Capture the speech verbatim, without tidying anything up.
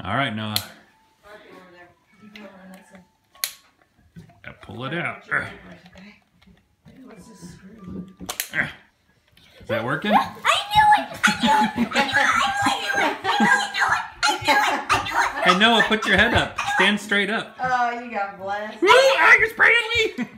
All right, Noah. Yeah, pull it out. Is that working? I knew it! I knew it! I knew it! I knew it! I knew it! I knew it! I knew it! Hey, Noah, put your head up. Stand straight up. Oh, you got blessed. Woo! Ah, you're spraying me!